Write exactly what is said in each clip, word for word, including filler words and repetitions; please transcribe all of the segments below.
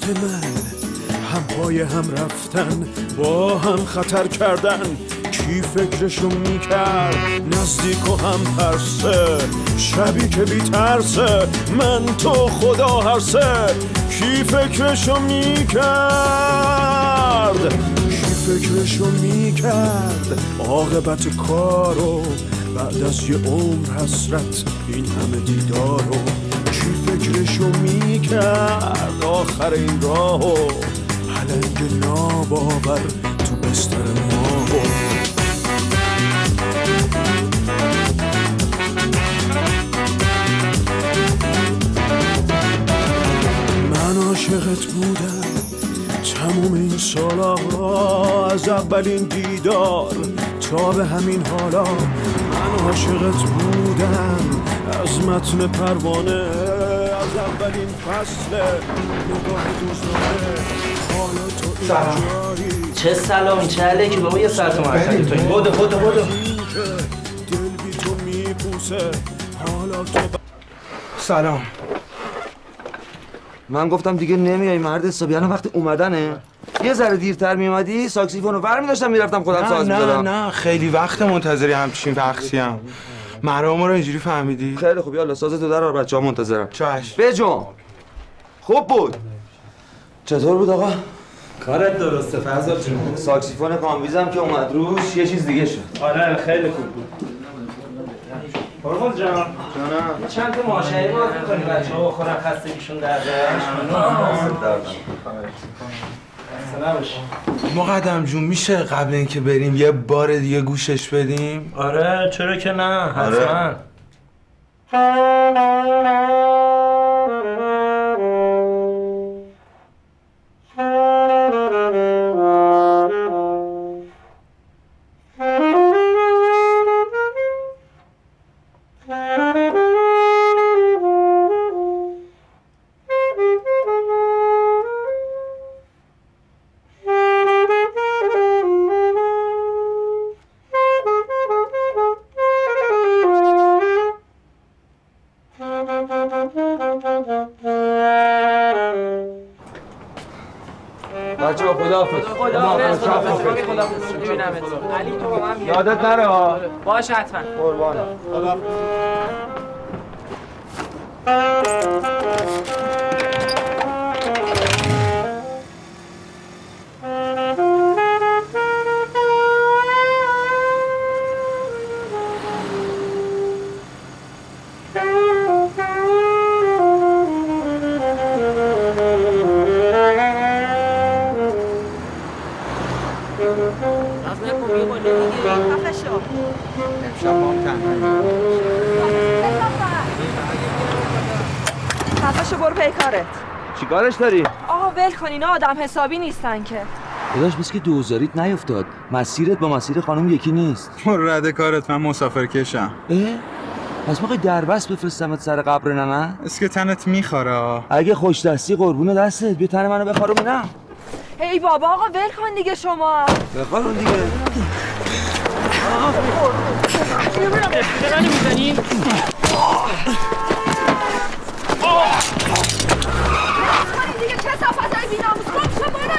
دوست من، هم پای هم رفتن، با هم خطر کردن. کی فکرشو میکرد نزدیک و هم ترسه، شبی که بی ترسه، من تو خدا هر سه. کی فکرشو میکرد، کی فکرشو میکرد عاقبت کارو، بعد از یه عمر حسرت این همه دیدارو. کی فکرشو میکرد آخر این راهو، پلنگ ناباور تو بستر ماهو. من عاشقت بودم تموم این سالا، از اولین دیدار تا به همین حالا. من عاشقت بودم از متن پروانه، از اولین فصل نگاه دوستانه. حالا تو اینجایی چه سلامی چه علیکی بابا، یه ساعت مرتبی تو این بودو بودو بودو. دل بی تو میپوسه. حالا تو سلام. من گفتم دیگه نمیای مرد حسابی، الان وقت اومدنه. یه ذره دیرتر میومدی ساکسیفونو برمی داشتم میرفتم خودم ساز می‌زدم. نه نه خیلی وقت منتظری همچین وقتی هم. مرام رو اینجوری فهمیدی؟ خیلی خوب یالا سازتو در آر، بچه‌ها منتظرم. چش. بجون. خوب بود. چطور بود آقا؟ کارت درسته فرزاد جون. ساکسیفون کامبیزم که اومد روش یه چیز دیگه شد. آره خیلی خوب بود. فرمود جان. جانم. چند تا ماشایی باز می‌کنی بچه‌ها بخورن خستگیشون در بیارش. مقدم جون میشه قبل اینکه بریم یه بار دیگه گوشش بدیم؟ آره چرا که نه حتما. بچه‌ها خداحافظ. خداحافظ. خداحافظ. خداحافظ. می‌بینمت. علی تو با من بیا. یادت نره ها. باش حتما. قربانم. خداحافظ. خفشو برو پی کارت. چی کارش داری؟ آقا ول کن اینا آدم حسابی نیستن که. داداش بس که دوزاریت نیفتاد. مسیرت با مسیر خانم یکی نیست. رد کارت، من مسافر کشم. اه؟ پس میخوای دربست بفرستمت سر قبر ننه؟ اس که تنت میخوره. اگه خوش دستی قربون دستت بیا تن منو بخارو بینم. ای بابا آقا ول کن دیگه شما. بخارون دیگه. چرا نمیزنی؟ دیگه چه صفتای بی‌ناموس کن شو برو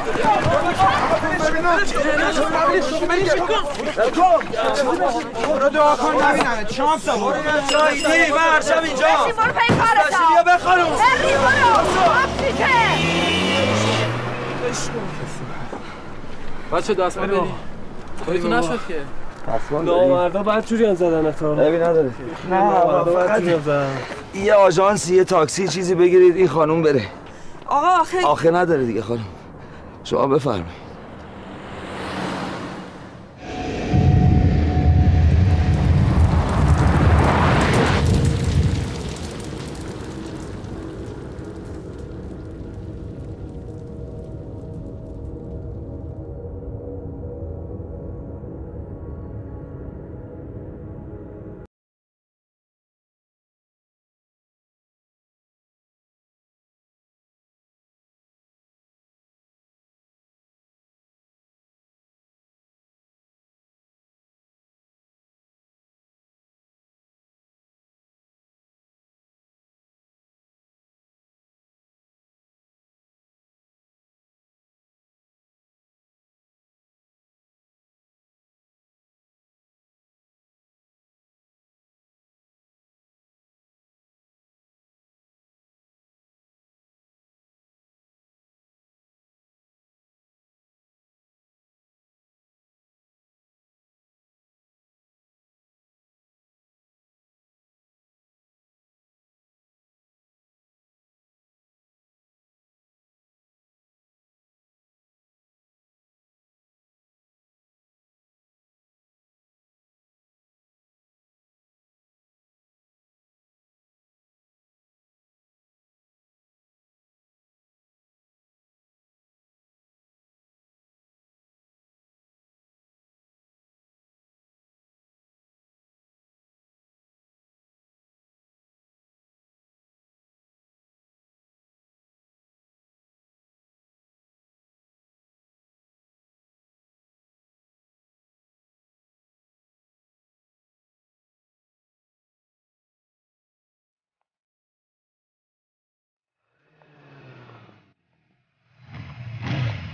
دیگه. برو دعا کن ببینم شانس آورد. چایی من شب اینجا. بشین برو پی کارت. بیا بخارون. بخیر برو. آفریکه. بچه دست ما بریم. کاریتون نشد که. دستمان نامردا بعد جوری هم زدن تا. عیبی نداره. نه فقط یه آژانسی یه تاکسی چیزی بگیرید این خانوم بره. آقا آخه آخه نداره دیگه خانوم. شما بفرمایید.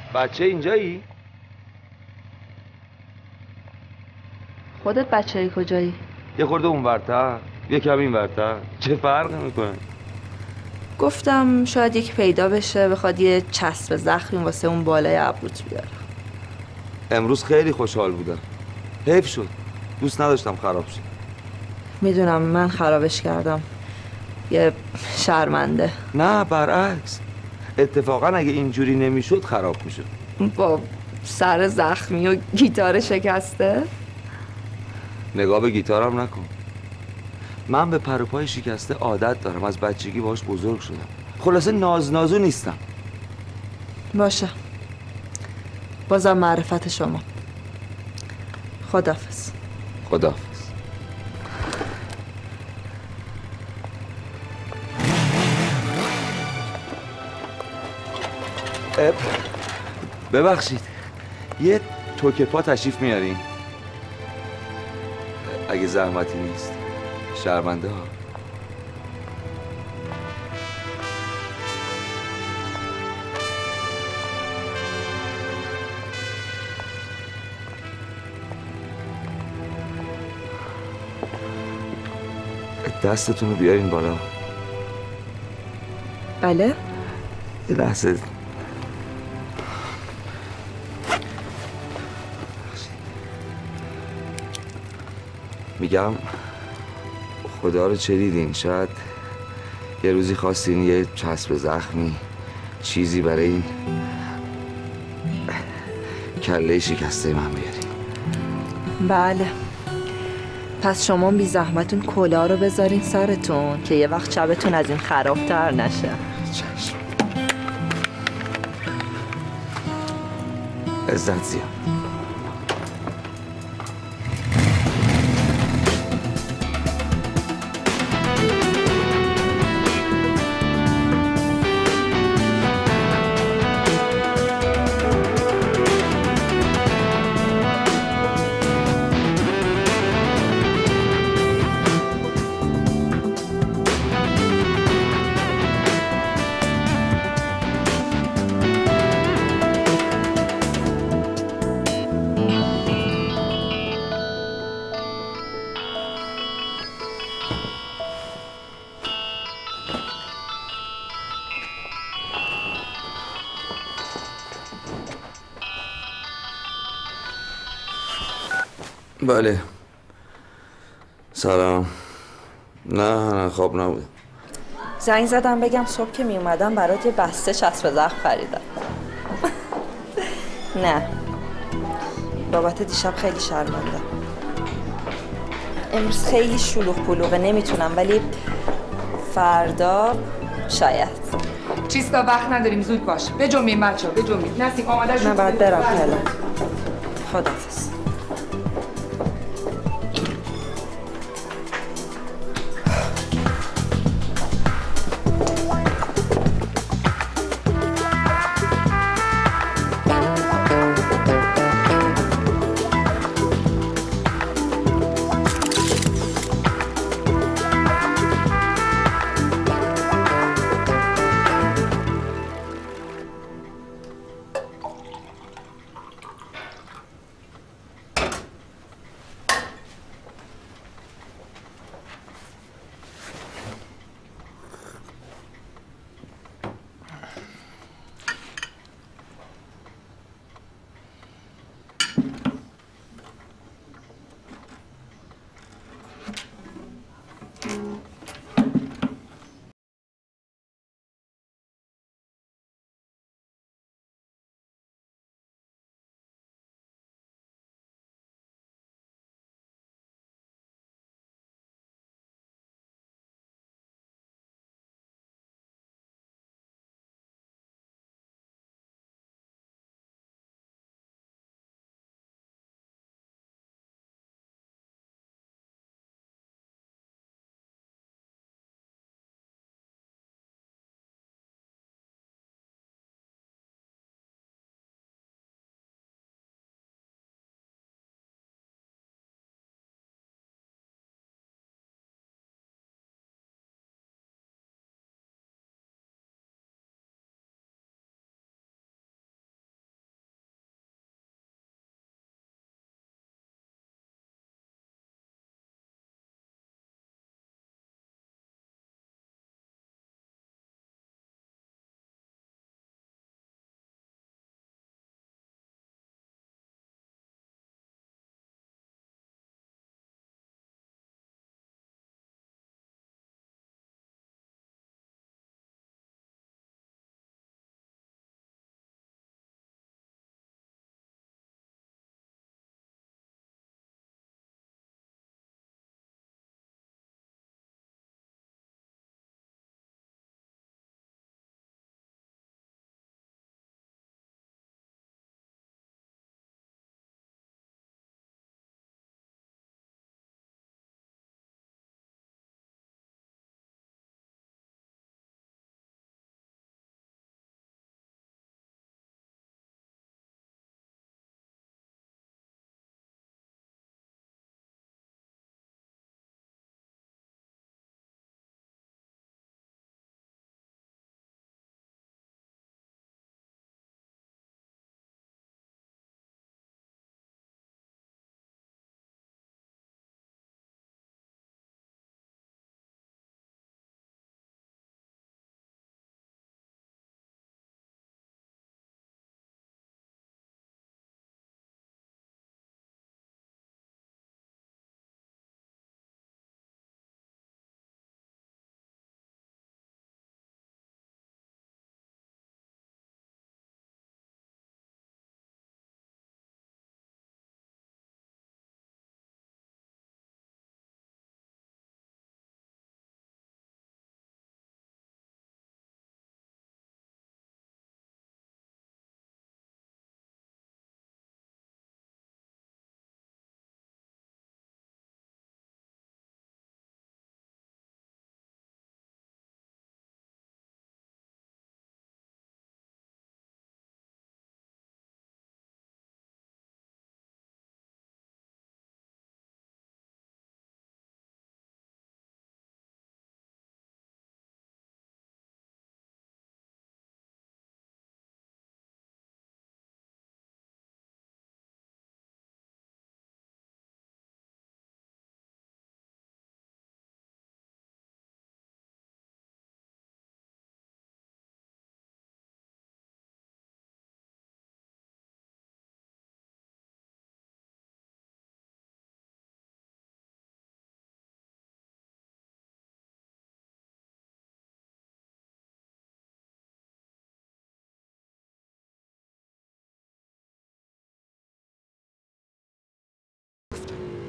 بچه اینجایی؟ خودت بچه کجایی؟ یه خورده اون ورتر یه کم این ورتر چه فرق میکنه؟ گفتم شاید یک پیدا بشه بخواد یه چسب زخمی واسه اون بالای ابروت بیاره. امروز خیلی خوشحال بودم. حیف شد. دوست نداشتم خراب شه. میدونم من خرابش کردم. یه شرمنده. نه برعکس. اتفاقا اگه اینجوری نمیشد خراب میشد. با سر زخمی و گیتار شکسته؟ نگاه به گیتارم نکن. من به پر و پای شکسته عادت دارم. از بچگی باش بزرگ شدم. خلاصه ناز نازو نیستم. باشه. بازم معرفت شما. خداحافظ. خداحافظ. ببخشید یه توکه پا تشریف میارین؟ اگه زحمتی نیست. شرمنده ها. دستتون رو بیارین بالا. بله؟ یه لحظه. میگم خدا رو چه دیدین؟ شاید یه روزی خواستین یه چسب زخمی چیزی برای این کله شکسته من بیارین. بله. پس شما بی زحمتون کلاه رو بذارین سرتون که یه وقت شبتون از این خرابتر نشه. چشم. عزت زیاد. بله. سلام. نه نه خواب نبود. زنگ زدم بگم صبح که می اومدم برات یه بسته چسب زخم خریدم. نه بابت دیشب خیلی شرمنده. امروز خیلی شلوغ پلوغه نمیتونم ولی فردا شاید. چیستا وقت نداریم زود باش. بجنبین بچه‌ها بجنبین. نسیم آماده شد. من باید برم فعلا. خداحافظ.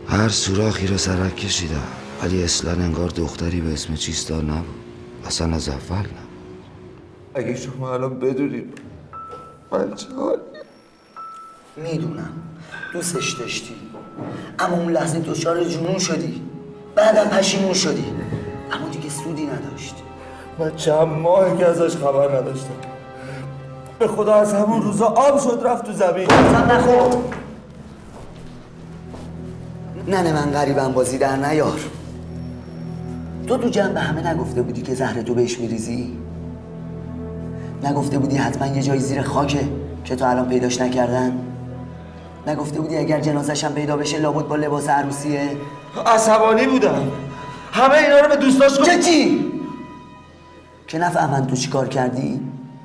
هر سوراخی رو سرک کشیدم، ولی اصلا انگار دختری به اسم چیستا نبود. اصلا از اول نبود. اگه شما الان بدونید من چه حال میدونم دوستش داشتی، اما اون لحظه دچار جنون شدی، بعدم پشیمون شدی، اما دیگه سودی نداشت. من چند ماه که ازش خبر نداشتم. به خدا از همون روزا آب شد رفت تو زمین. قسم نخور. ننه من غریبم بازی در نیار. تو تو جمع به همه نگفته بودی که زهر تو بهش میریزی؟ نگفته بودی حتما یه جایی زیر خاکه که تو الان پیداش نکردن؟ نگفته بودی اگر جنازش هم پیدا بشه لابد با لباس عروسیه؟ عصبانی بودم. همه اینا رو به دوستاش گفت. که چی؟ که نفهمن تو چی کار کردی؟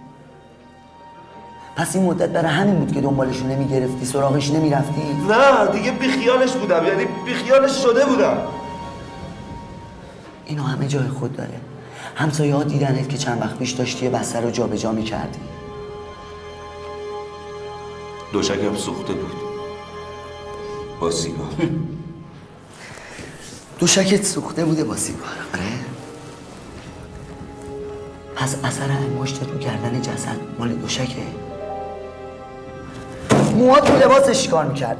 پس این مدت برای همین بود که دنبالشو نمیگرفتی، سراغش نمیرفتی؟ نه دیگه بیخیالش بودم، یعنی بیخیالش شده بودم. اینو همه جای خود داره. همسایه ها دیدنت که چند وقت پیش داشتی بستر رو جا به جا میکردی. دوشکم سوخته بود با سیگار. دوشکت سوخته بوده با سیگار؟ آره. پس اثر انگشتت رو گردن جسد مال دوشکه؟ موهات رو لباسش چیکار میکرد؟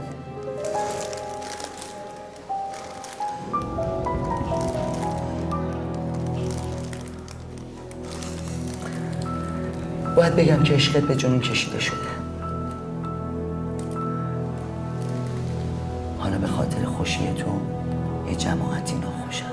باید بگم که عشقت به جنون کشیده شده. حالا به خاطر خوشی تو یه جماعتی ناخوشن.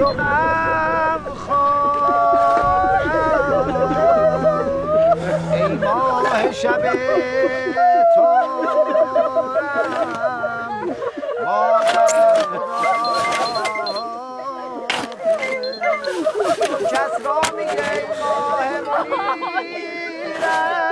تو غم خورم ای ماه شب تارم مادر کس را میگه ای ماه منیرم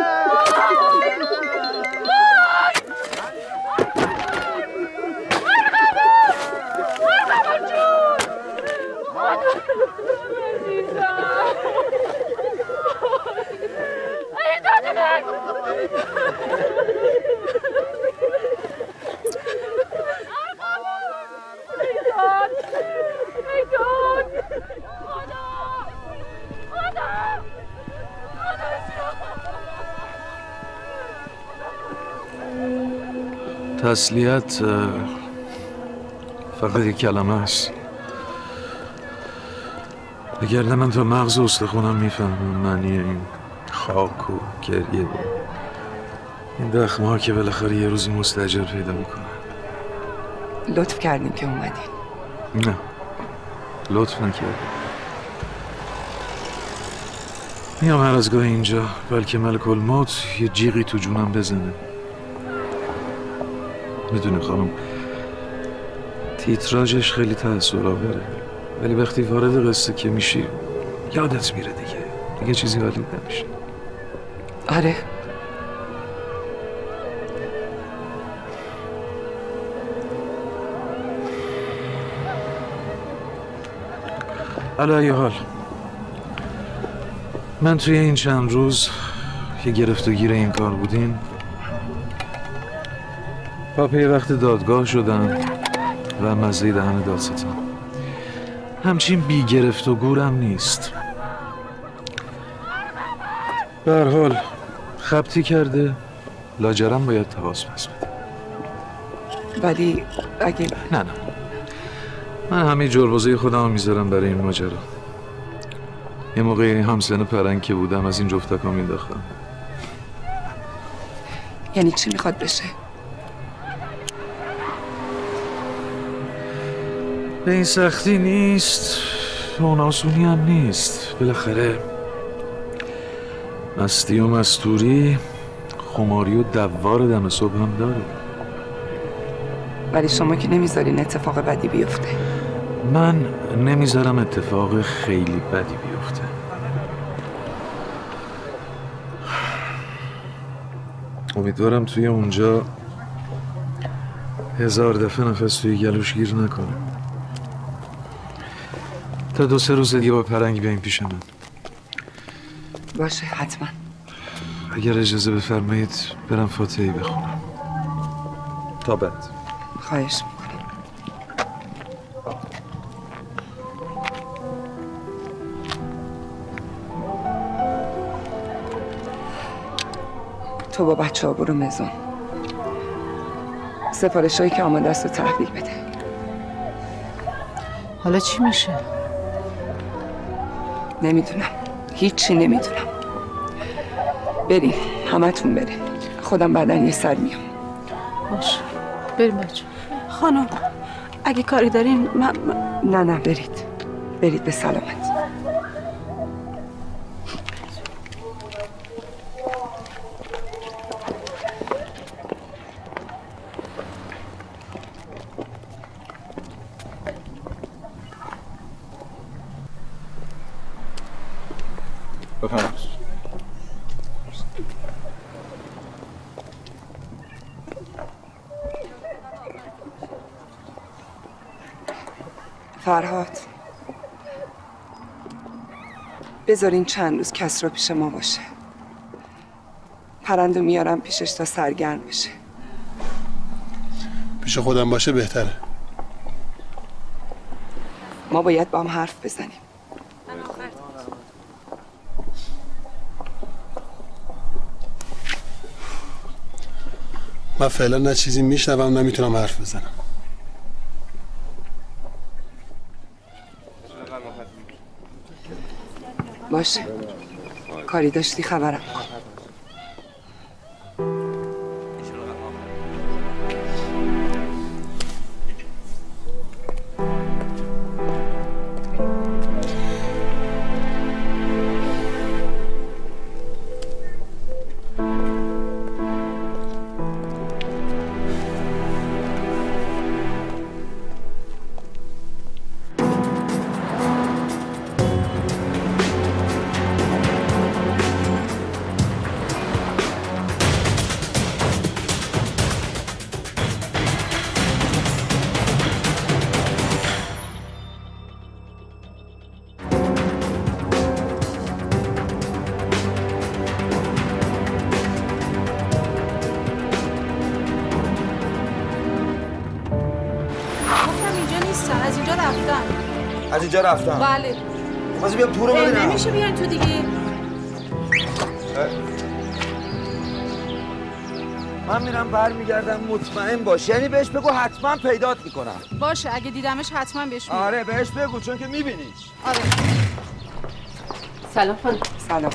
تسلیت فقط یک کلمه است. بگرده من تا مغز استخونم میفهمم معنی این خاک و گریه و این دخمه ها که بالاخره یه روزی مستاجر پیدا میکنه. لطف کردیم که اومدین. نه لطف نکردیم. میام هر از گاه اینجا بلکه ملک الموت یه جیغی تو جونم بزنه. میدونی خانم تیتراژش خیلی تأثیرآوره ولی وقتی وارد قصه که میشی یادت میره دیگه دیگه چیزی حالی نمیشه. آره علی ای حال من توی این چند روز که گرفت و گیر این کار بودین پاپه یه وقت دادگاه شدم و مزه دهن دادستان همچین بی گرفت و گورم نیست. به هر حال خبطی کرده لاجرم باید تواس پس بده. ولی اگه نه نه من همه جربوزه خودم میذارم برای این ماجرا. یه موقعی همسن پرنگ که بودم از این جفتکا مینداختم. یعنی چی میخواد بشه؟ به این سختی نیست اون آسونی هم نیست. بالاخره مستی و مستوری خماری و دوار دم صبح هم داره. ولی شما که نمیذارین اتفاق بدی بیفته. من نمیذارم اتفاق خیلی بدی بیفته. امیدوارم توی اونجا هزار دفعه نفس توی گلوش گیر نکنه. تا دو سه روز دیگه با پرنگ بیاییم پیش من. باشه حتما. اگر اجازه بفرمایید برم فاتحه‌ای بخونم. تا بعد. خواهش میکنم. تو با بچه ها برو مزون. سفارش هایی که آماده است رو تحویل بده. حالا چی میشه؟ نمیدونم. هیچی نمیدونم. بریم. همه تون بریم. خودم بعداً یه سر میام. باشه. بریم بچه. خانم اگه کاری دارین من... نه نه برید. برید به سلامت. بفرمایید. فرهاد بذارین چند روز کس را پیش ما باشه. پرندو میارم پیشش تا سرگرم بشه. پیش خودم باشه بهتره. ما باید با هم حرف بزنیم. من فعلا نه چیزی میشنوم نه میتونم حرف بزنم. باشه. کاری داشتی خبرم. اونجا رفتم. بله. واسه بیام تو رو ببینم. نمیشه بیان تو دیگه. من میرم برمیگردم مطمئن باش. یعنی بهش بگو حتما پیدات میکنم. باشه اگه دیدمش حتما بهش میگم. آره بهش بگو چون که میبینیش. آره. سلام خانم. سلام.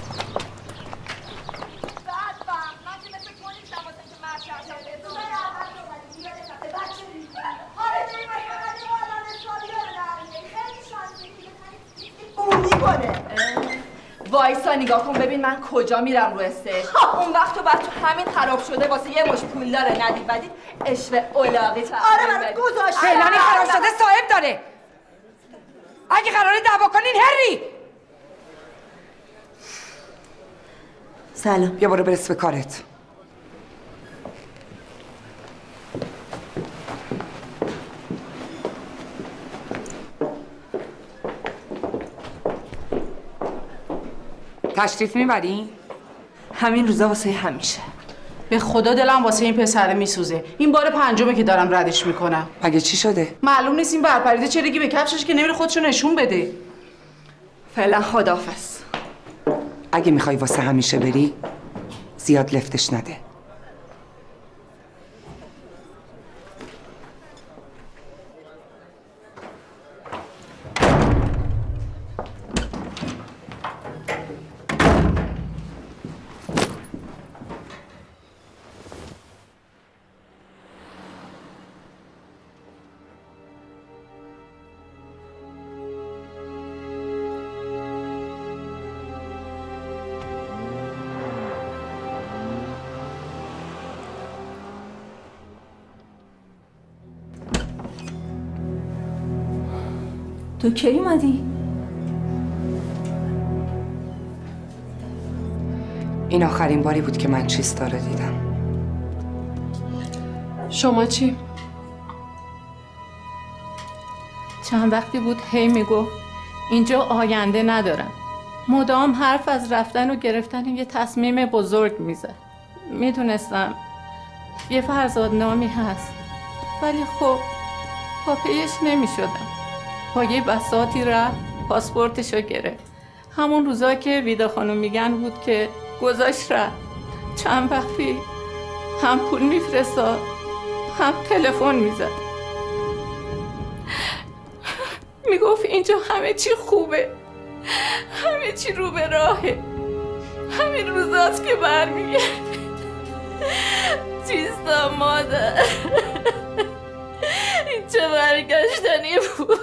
وایسا نگاه کن ببین من کجا میرم رو استیج. اون وقت تو بعد تو همین خراب شده واسه یه مش پول داره ندید بدید اشوه اولاقی تا آره من گذاشتم فعلانی خراب شده صاحب داره. اگه قراره دعوا کنین هری سلام. بیا برو برس به کارت. تشریف میبرین؟ همین روزا واسه همیشه. به خدا دلم واسه این پسره میسوزه. این بار پنجمه که دارم ردش میکنم. مگه چی شده؟ معلوم نیست این برپریده چرگی به کفشش که نمیره خودشو نشون بده. فعلا خداحافظ. اگه میخوای واسه همیشه بری زیاد لفتش نده. تو کی اومدی؟ این آخرین باری بود که من چیستا رو دیدم. شما چی؟ چند وقتی بود هی میگفت اینجا آینده ندارم. مدام حرف از رفتن و گرفتن یه تصمیم بزرگ میزد. میدونستم یه فرزاد نامی هست ولی خب پا پیش نمیشدم. با یه بساطی رفت پاسپورتشو گرفت. همون روزا که ویدا خانم میگن بود که گذاشت رفت. چند وقتی هم پول میفرستاد هم تلفن میزد. میگفت اینجا همه چی خوبه، همه چی رو به راهه. همین روزاست که برمیگرد. چیستا مادر این چه برگشتنی بود.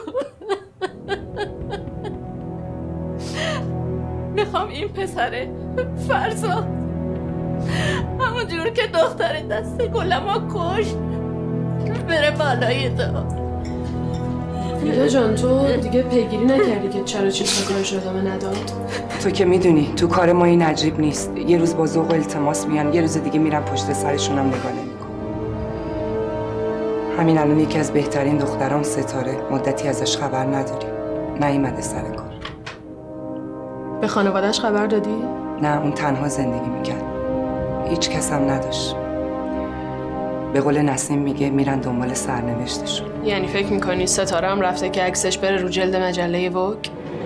میخوام این پسره فرزاد همون جور که دختر دست گلما کشت بره بالای دا. ویدا جان تو دیگه پیگیری نکردی که چرا چیستا کارش ادامه نداد؟ تو که میدونی تو کار ما این عجیب نیست. یه روز با ذوق التماس میان یه روز دیگه میرن پشت سرشون هم نگاه نمیکن. همین الان یکی از بهترین دختران ستاره مدتی ازش خبر نداریم. نیومده سر کار. به خانواده‌اش خبر دادی؟ نه اون تنها زندگی میکرد. هیچ کس هم نداشت. به قول نسیم میگه میرن دنبال سرنوشتشون. یعنی فکر میکنی ستاره هم رفته که عکسش بره رو جلد مجله ووگ؟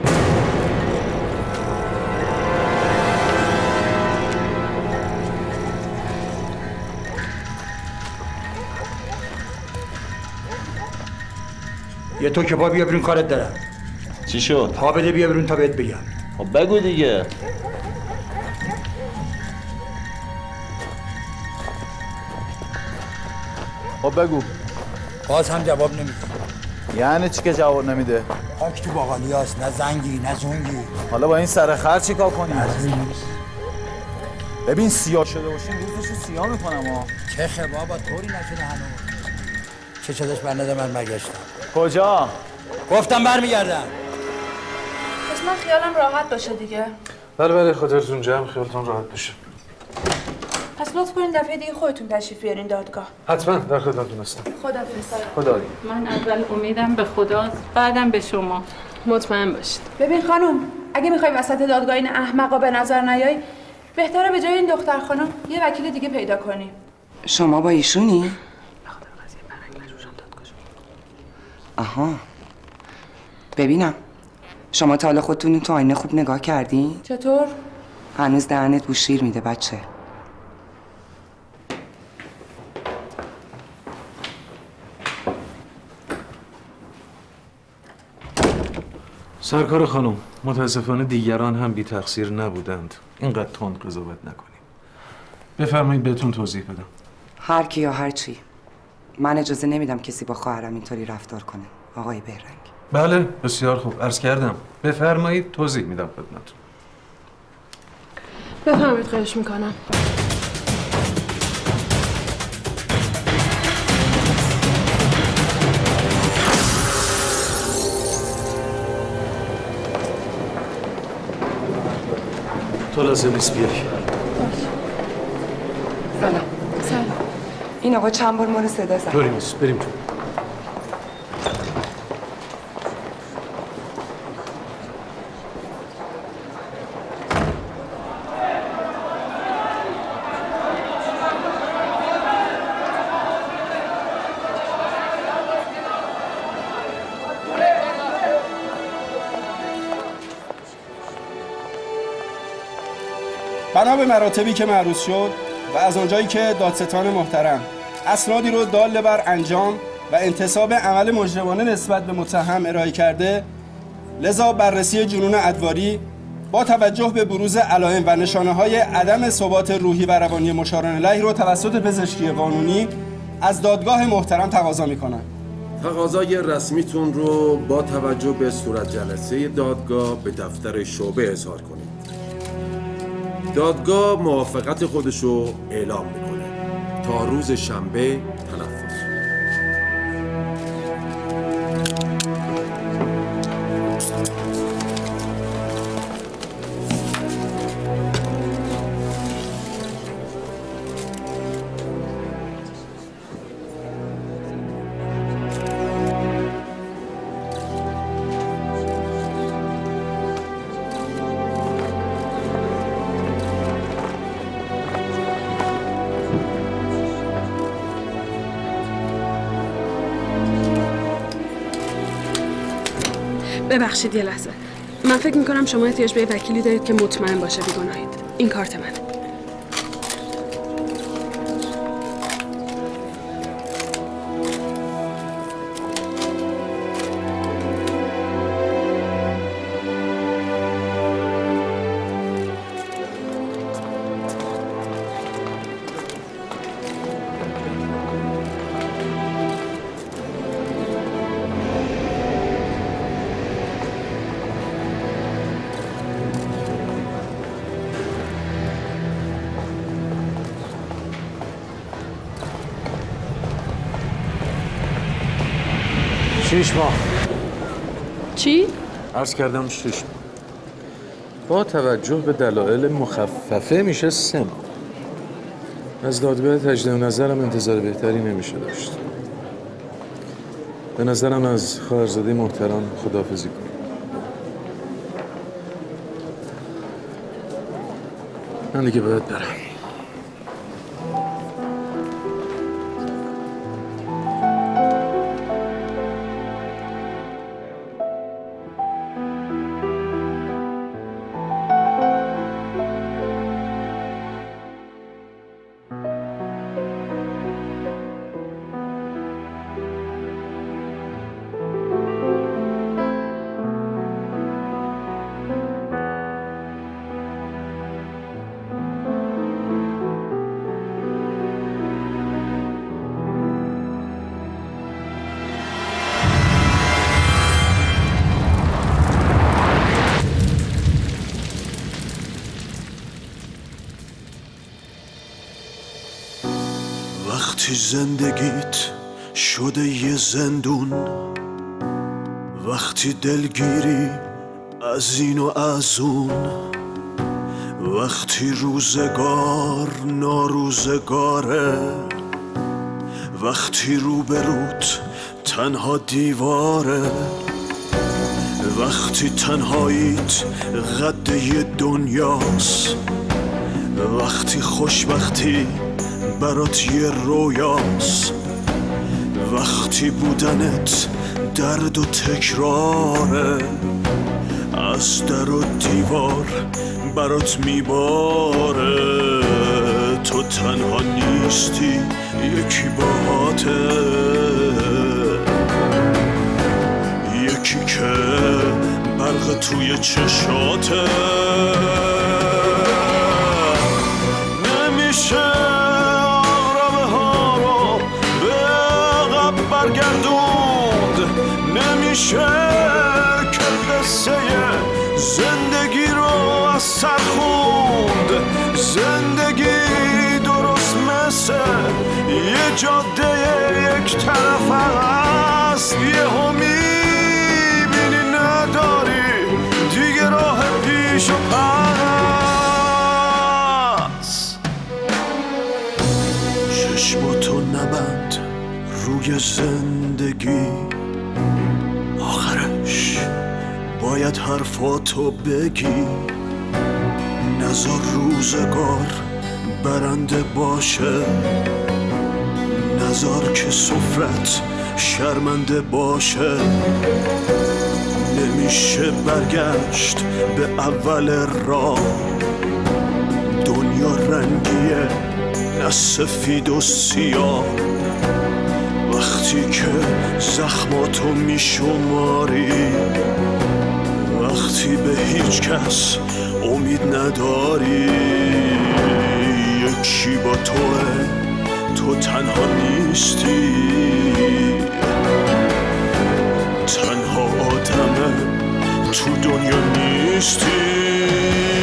یه تو که پا بیا برون کارت دارم. چی شد؟ پا بده بیا برون تا بهت بگم. خب بگو دیگه. خب بگو. باز هم جواب نمیده. یعنی چی که جواب نمیده؟ خاک تو باقالیاست، نه زنگی نه زونگی. حالا با این سر خر چی کار کنی؟ ببین سیاه شده باشین روزشو سیاه میکنم ها. چه خیر بابا طوری نشده هنوز. چه چدش برنده من مگشتم. کجا؟ گفتم برمیگردم. پس من خیالم راحت باشه دیگه. بله بله خاطرتون جمع خیالتون راحت باشه. پس لطف کنین دفعه دیگه خودتون تشریف بیارین دادگاه. حتما در خدمتتون هستم. خداحافظ. خدا. من اول امیدم به خداست بعدم به شما. مطمئن باشید. ببین خانم اگه میخوای وسط دادگاه این احمقا به نظر نیای بهتره به جای این دختر خانم یه وکیل دیگه پیدا کنی. شما با ایشونی؟ آها. ببینم شما تا حالا خودتون تو آینه خوب نگاه کردین؟ چطور؟ هنوز دهنت بو شیر میده بچه. سرکار خانم، متاسفانه دیگران هم بی تقصیر نبودند. اینقدر تند قضاوت نکنیم. بفرمایید بهتون توضیح بدم. هر کی یا هر چی. من اجازه نمیدم کسی با خواهرم اینطوری رفتار کنه. آقای بهرنگ. بله، بسیار خوب. عرض کردم. بفرمایید توضیح میدم خدمتتون. بفرمایید، خواهش میکنم. تو لازم نیست بیای. سلام. سلام. این آقا چند بار ما رو صدا زد. طوری نیست، بریم تو. بنا به مراتبی که معروض شد و از آنجایی که دادستان محترم اسنادی رو دال بر انجام و انتصاب عمل مجرمانه نسبت به متهم ارائه کرده، لذا بررسی جنون ادواری با توجه به بروز علائم و نشانه‌های عدم ثبات روحی و روانی مشارن علیه رو توسط پزشکی قانونی از دادگاه محترم تقاضا می‌کنم. تقاضای رسمیتون رو با توجه به صورت جلسه دادگاه به دفتر شعبه اظهار کنید. دادگاه موافقت خودشو اعلام میکنه تا روز شنبه تنفس. ببخشید یه لحظه. من فکر میکنم شما احتیاج به وکیلی دارید که مطمئن باشه بیگناهید. این کارت منه. شش ماه. چی؟ عرض کردم شش ماه. با توجه به دلایل مخففه میشه سه ماه. از دادگاه تجدید نظرم انتظار بهتری نمیشه داشت. به نظرم از خواهرزاده محترم خداحافظی کنیم. من دیگه باید برم. وقتی زندگیت شده یه زندون، وقتی دلگیری از این و از اون، وقتی روزگار ناروزگاره، وقتی روبروت تنها دیواره، وقتی تنهاییت قد یه دنیاست، وقتی خوشبختی برات یه رویاست، وقتی بودنت درد و تکراره، از در و دیوار برات میباره، تو تنها نیستی یکی باهاته، یکی که برق توی چشاته. نمیشه آرامه ها رو به عقب برگردوند، نمیشه که قصه زندگی رو از سر خوند. زندگی درست مثل یه جاده یک طرف هست، یه هم میبینی نداری دیگه راه پیش و پس. چشماتو نبند روی زندگی، آخرش باید حرفاتو بگی. نذار روزگار برنده باشه، نذار که سفرت شرمنده باشه. نمیشه برگشت به اول راه، دنیا رنگیه نه سفید و سیاه. وقتی که زخماتو میشماری، وقتی به هیچ کس امید نداری، یکی با توه، تو تنها نیستی، تنها آدمه تو دنیا نیستی.